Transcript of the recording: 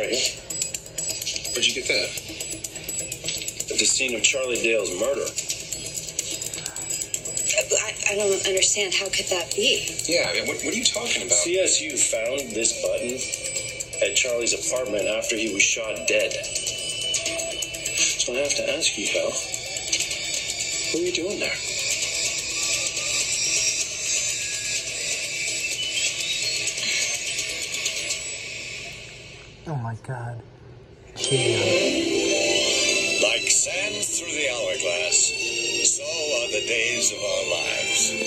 right here. Where'd you get that? At the scene of Charlie Dale's murder. I don't understand. How could that be? Yeah, I mean, what are you talking about? CSU found this button at Charlie's apartment after he was shot dead. So I have to ask you, pal, what are you doing there? Oh my God. Like sands through the hourglass, so are the days of our lives.